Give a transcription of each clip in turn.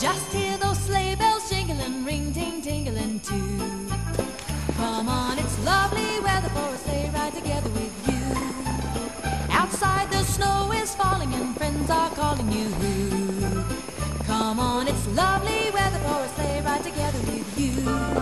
Just hear those sleigh bells jingling, ring ting tingling too. Come on, it's lovely weather for a sleigh ride together with you. Outside the snow is falling and friends are calling you. Come on, it's lovely weather for a sleigh ride together with you.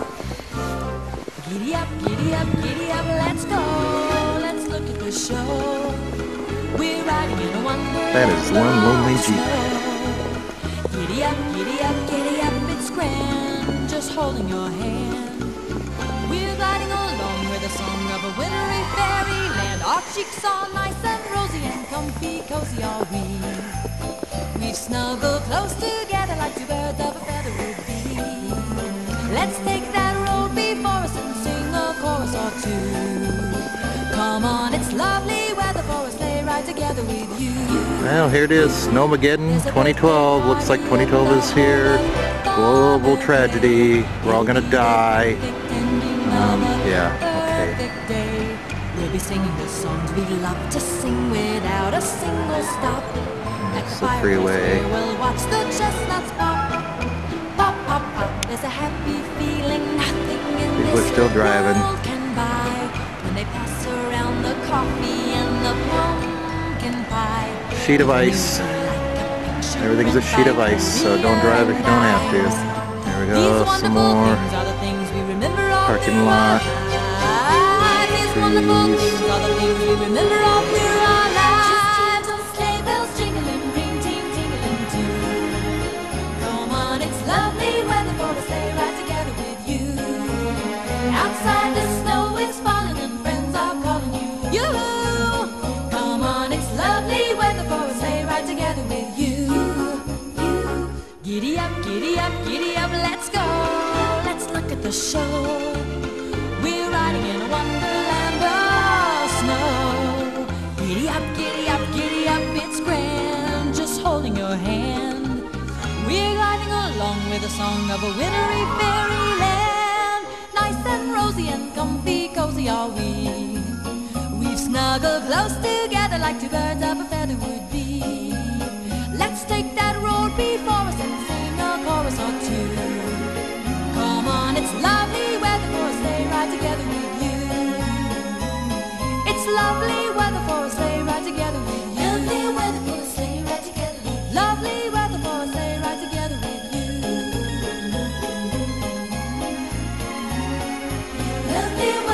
Giddy up, giddy up, giddy up, let's go. Let's look at the show. We're riding in a wonderland. That is one lonely Jeep. Giddy up, giddy up, giddy up, it's grand, just holding your hand. We're gliding along with the song of a wintry fairyland. Our cheeks are nice and rosy and comfy, cozy are we. We've snuggled close together like two birds of a feather would be. Let's take that road before us and sing a chorus or two. Come on, it's lovely weather for a sleigh ride together with you. Well, here it is, Snowmageddon 2012. Looks like 2012 is here. Global tragedy. We're all gonna die. Yeah, okay. We'll be singing the songs we love to sing without a single stop. At the freeway. We'll watch the chestnuts pop, pop, pop, pop. There's a happy feeling nothing in People this are still driving. world can buy. When they pass around the coffee and the pumpkin pie. Sheet of ice. Everything's a sheet of ice, so don't drive if you don't have to. There we go, some more. Parking lot. These wonderful things are the things we remember all through our lives. Sleigh bells jingling, ring ting tingling too. Come on, it's lovely weather for a sleigh ride together with you. Outside the snow is falling and friends are calling you. Come on, it's lovely weather for a sleigh ride together with you. Giddy up, let's go. Let's look at the show. We're riding in a wonderland of snow. Giddy up, it's grand, just holding your hand. We're gliding along with the song of a wintry fairyland. Nice and rosy and comfy, cozy are we. We've snuggled close together like two birds of a feather would be. Let's take that road before us and sing a chorus or two. Come on, it's lovely weather for a sleigh ride together with you. It's lovely weather for a sleigh ride together with you. Lovely weather for a sleigh ride together with you. Lovely weather for a sleigh ride together with you. Lovely weather.